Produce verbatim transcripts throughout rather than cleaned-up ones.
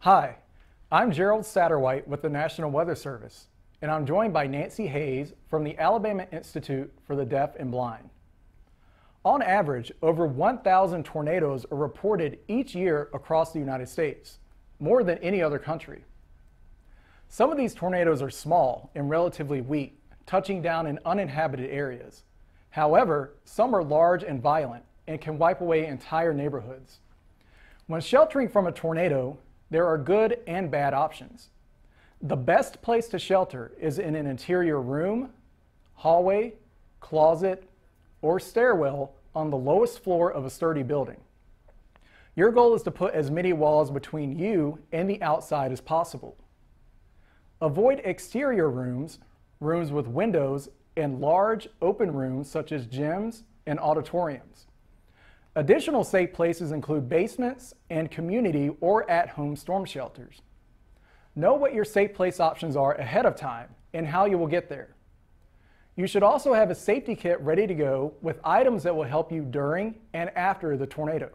Hi, I'm Gerald Satterwhite with the National Weather Service, and I'm joined by Nancy Hayes from the Alabama Institute for the Deaf and Blind. On average, over one thousand tornadoes are reported each year across the United States, more than any other country. Some of these tornadoes are small and relatively weak, touching down in uninhabited areas. However, some are large and violent and can wipe away entire neighborhoods. When sheltering from a tornado, there are good and bad options. The best place to shelter is in an interior room, hallway, closet, or stairwell on the lowest floor of a sturdy building. Your goal is to put as many walls between you and the outside as possible. Avoid exterior rooms, rooms with windows, and large open rooms such as gyms and auditoriums. Additional safe places include basements and community or at-home storm shelters. Know what your safe place options are ahead of time and how you will get there. You should also have a safety kit ready to go with items that will help you during and after the tornado.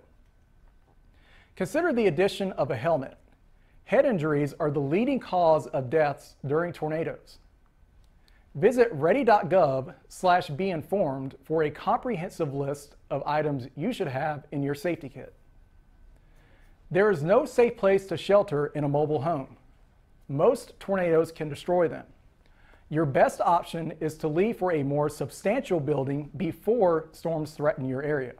Consider the addition of a helmet. Head injuries are the leading cause of deaths during tornadoes. Visit ready dot gov slash be informed for a comprehensive list of items you should have in your safety kit. There is no safe place to shelter in a mobile home. Most tornadoes can destroy them. Your best option is to leave for a more substantial building before storms threaten your area.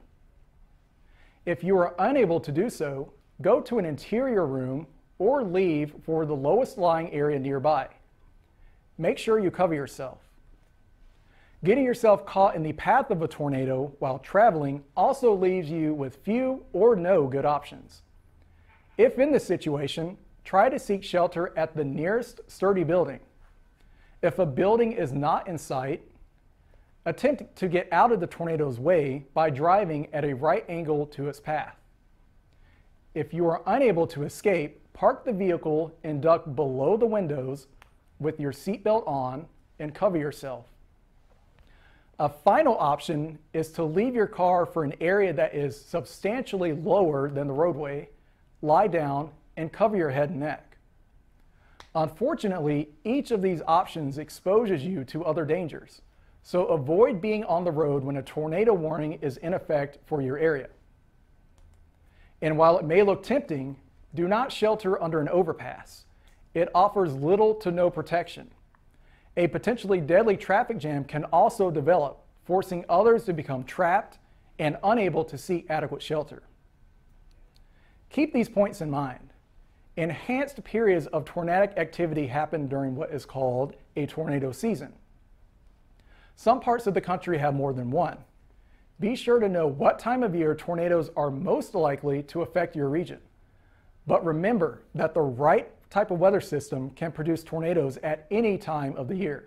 If you are unable to do so, go to an interior room or leave for the lowest lying area nearby. Make sure you cover yourself. Getting yourself caught in the path of a tornado while traveling also leaves you with few or no good options. If in this situation, try to seek shelter at the nearest sturdy building. If a building is not in sight, attempt to get out of the tornado's way by driving at a right angle to its path. If you are unable to escape, park the vehicle and duck below the windows with your seatbelt on and cover yourself. A final option is to leave your car for an area that is substantially lower than the roadway, lie down, and cover your head and neck. Unfortunately, each of these options exposes you to other dangers, so avoid being on the road when a tornado warning is in effect for your area. And while it may look tempting, do not shelter under an overpass. It offers little to no protection. A potentially deadly traffic jam can also develop, forcing others to become trapped and unable to seek adequate shelter. Keep these points in mind. Enhanced periods of tornadic activity happen during what is called a tornado season. Some parts of the country have more than one. Be sure to know what time of year tornadoes are most likely to affect your region. But remember that the right type of weather system can produce tornadoes at any time of the year.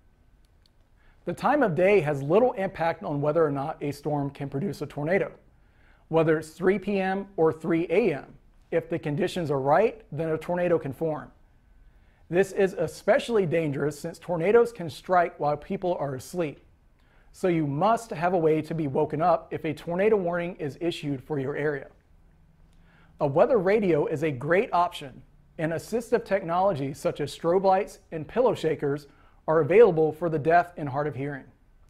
The time of day has little impact on whether or not a storm can produce a tornado, whether it's three p m or three a m If the conditions are right, then a tornado can form. This is especially dangerous since tornadoes can strike while people are asleep. So you must have a way to be woken up if a tornado warning is issued for your area. A weather radio is a great option, and assistive technology such as strobe lights and pillow shakers are available for the deaf and hard of hearing.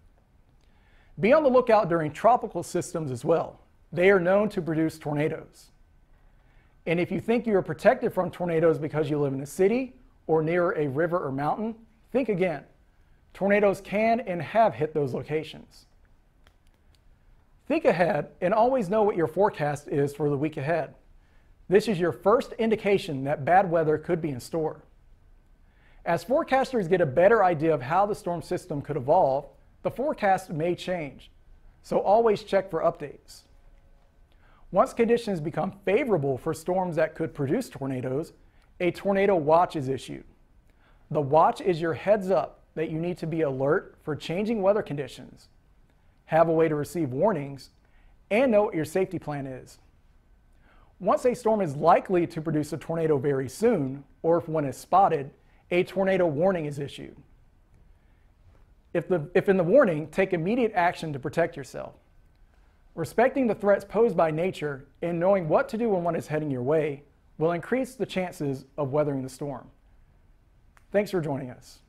Be on the lookout during tropical systems as well. They are known to produce tornadoes. And if you think you are protected from tornadoes because you live in a city or near a river or mountain, think again. Tornadoes can and have hit those locations. Think ahead and always know what your forecast is for the week ahead. This is your first indication that bad weather could be in store. As forecasters get a better idea of how the storm system could evolve, the forecast may change, so always check for updates. Once conditions become favorable for storms that could produce tornadoes, a tornado watch is issued. The watch is your heads up that you need to be alert for changing weather conditions, have a way to receive warnings, and know what your safety plan is. Once a storm is likely to produce a tornado very soon, or if one is spotted, a tornado warning is issued. If, the, if in the warning, take immediate action to protect yourself. Respecting the threats posed by nature and knowing what to do when one is heading your way will increase the chances of weathering the storm. Thanks for joining us.